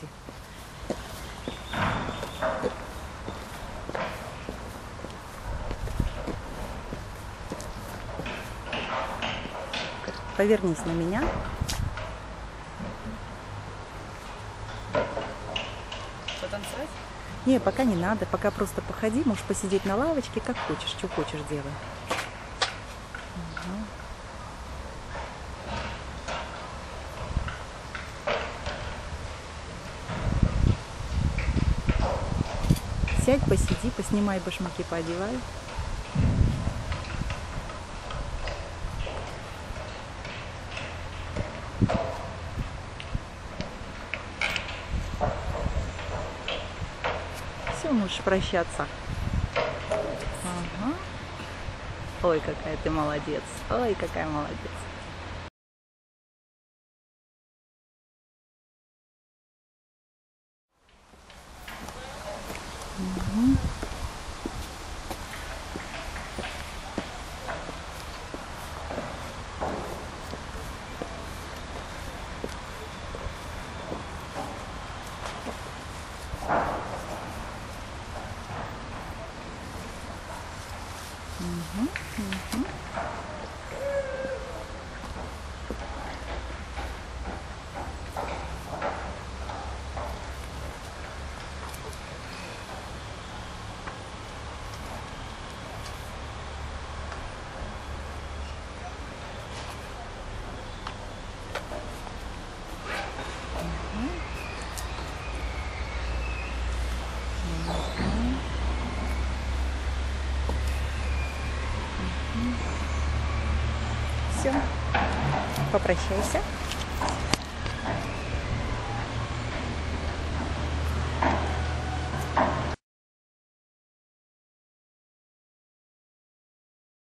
лавочке. Повернись на меня. Потанцевать? Не, пока не надо, пока просто походи, можешь посидеть на лавочке, как хочешь, что хочешь делай. Угу. Сядь, посиди, поснимай башмаки, поодевай. Все, можешь прощаться. Ага. Ой, какая ты молодец. Ой, какая молодец. Угу. Угу. Угу. Все, попрощайся.